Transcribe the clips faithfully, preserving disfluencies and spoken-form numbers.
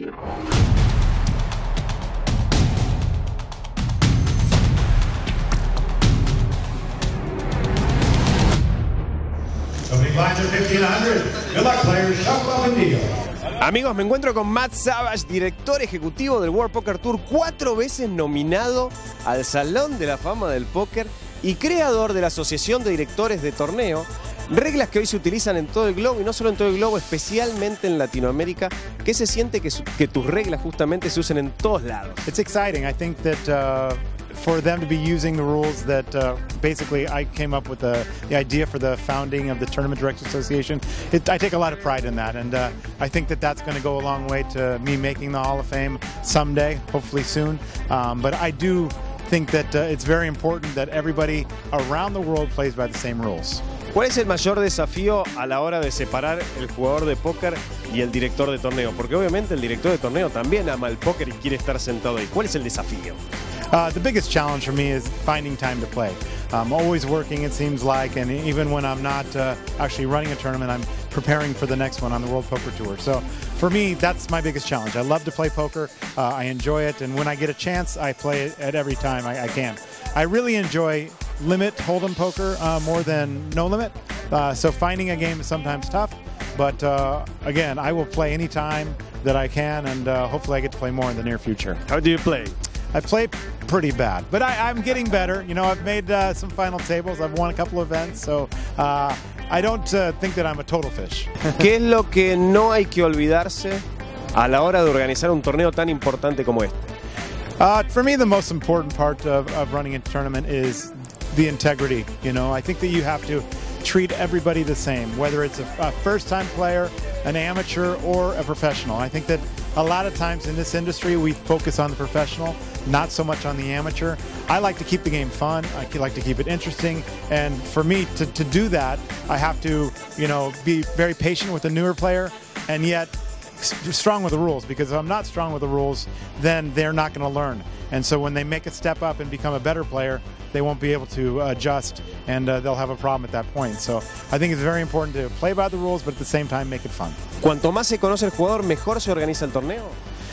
Amigos, me encuentro con Matt Savage, director ejecutivo del World Poker Tour, cuatro veces nominado al Salón de la Fama del Póker y creador de la Asociación de Directores de Torneo, reglas que hoy se utilizan en todo el globo, y no solo en todo el globo, especialmente en Latinoamérica. ¿Qué se siente que, su, que tus reglas justamente se usen en todos lados? It's exciting. I think that uh, for them to be using the rules that uh, basically I came up with the, the idea for the founding of the Tournament Directors Association, it, I take a lot of pride in that, and uh, I think that that's going to go a long way to me making the Hall of Fame someday, hopefully soon. Um, but I do think that uh, it's very important that everybody around the world plays by the same rules. ¿Cuál es el mayor desafío a la hora de separar el jugador de póker y el director de torneo? Porque obviamente el director de torneo también ama el póker y quiere estar sentado ahí. ¿Cuál es el desafío? Uh, the biggest challenge for me is finding time to play. I'm always working, it seems like, and even when I'm not uh, actually running a tournament, I'm preparing for the next one on the World Poker Tour. So for me, that's my biggest challenge. I love to play poker. Uh, I enjoy it, and when I get a chance, I play it at every time I, I can. I really enjoy limit hold'em poker uh, more than no limit. Uh, so finding a game is sometimes tough, but uh, again, I will play anytime that I can, and uh, hopefully I get to play more in the near future. How do you play? I play pretty bad, but I, I'm getting better. You know, I've made uh, some final tables. I've won a couple of events, so uh, I don't uh, think that I'm a total fish. ¿Qué es lo que no hay que olvidarse a la hora de organizar un torneo tan importante como este? Uh, for me, the most important part of, of running a tournament is the integrity. You know, I think that you have to treat everybody the same, whether it's a, a first-time player, an amateur, or a professional. I think that a lot of times in this industry, we focus on the professional, not so much on the amateur. I like to keep the game fun. I like to keep it interesting. And for me to, to do that, I have to, you know, be very patient with the newer player, and yet strong with the rules, because if I'm not strong with the rules, then they're not going to learn. And so when they make a step up and become a better player, they won't be able to adjust, and uh, they'll have a problem at that point. So I think it's very important to play by the rules, but at the same time make it fun. Cuanto más se conoce el jugador, mejor se organiza el torneo.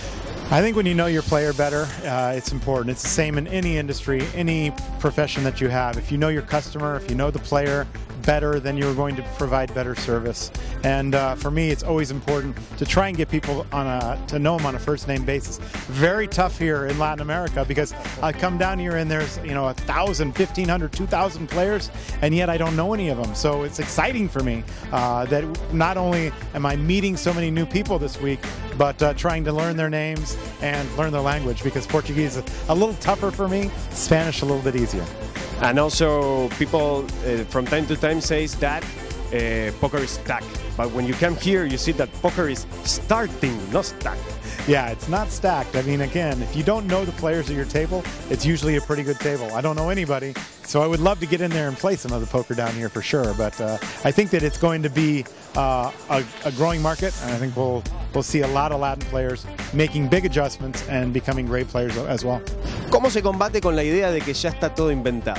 I think when you know your player better, uh, it's important. It's the same in any industry, any profession that you have. If you know your customer, if you know the player better, then you're going to provide better service. And uh, for me, it's always important to try and get people on a, to know them on a first name basis. Very tough here in Latin America, because I come down here and there's, you know, a thousand, fifteen hundred, two thousand players, and yet I don't know any of them. So it's exciting for me uh, that not only am I meeting so many new people this week, but uh, trying to learn their names and learn their language, because Portuguese is a little tougher for me, Spanish a little bit easier. And also people uh, from time to time says that uh, poker is stuck. But when you come here, you see that poker is starting, not stuck. Yeah, it's not stacked. I mean, again, if you don't know the players at your table, it's usually a pretty good table. I don't know anybody, so I would love to get in there and play some of the poker down here for sure. But uh, I think that it's going to be uh, a, a growing market, and I think we'll we'll see a lot of Latin players making big adjustments and becoming great players as well. ¿Cómo se combate con la idea de que ya está todo inventado?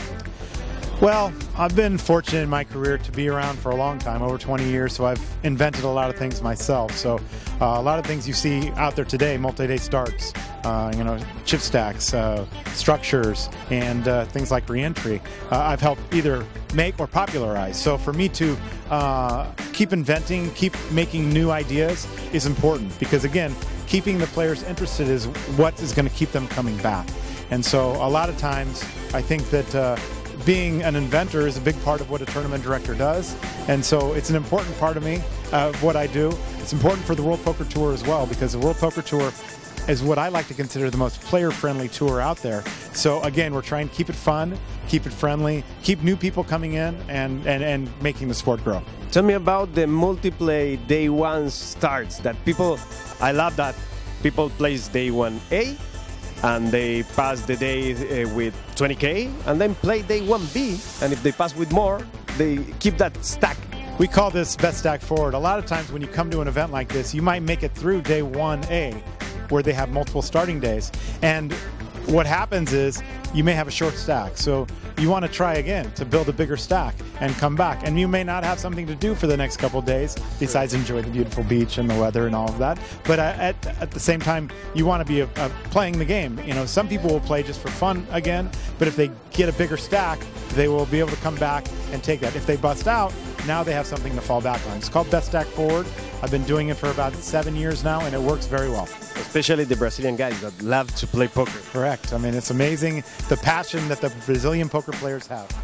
Well, I've been fortunate in my career to be around for a long time, over twenty years, so I've invented a lot of things myself. So uh, a lot of things you see out there today, multi-day starts, uh, you know, chip stacks, uh, structures, and uh, things like reentry, uh, I've helped either make or popularize. So for me to uh, keep inventing, keep making new ideas is important, because again, keeping the players interested is what is going to keep them coming back. And so a lot of times I think that uh, being an inventor is a big part of what a tournament director does, and so it's an important part of me, uh, of what I do. It's important for the World Poker Tour as well, because the World Poker Tour is what I like to consider the most player-friendly tour out there. So again, we're trying to keep it fun, keep it friendly, keep new people coming in, and, and, and making the sport grow. Tell me about the multiplay day one starts that people, I love that people plays day one A, and they pass the day uh, with twenty K, and then play day one B, and if they pass with more, they keep that stack. We call this best stack forward. A lot of times when you come to an event like this, you might make it through day one A, where they have multiple starting days. And what happens is you may have a short stack. So you want to try again to build a bigger stack and come back. And you may not have something to do for the next couple of days besides enjoy the beautiful beach and the weather and all of that. But at, at the same time, you want to be a, a playing the game. You know, some people will play just for fun again, but if they get a bigger stack, they will be able to come back and take that. If they bust out, now they have something to fall back on. It's called Best Stack Forward. I've been doing it for about seven years now, and it works very well. Especially the Brazilian guys that love to play poker. Correct. I mean, it's amazing the passion that the Brazilian poker players have.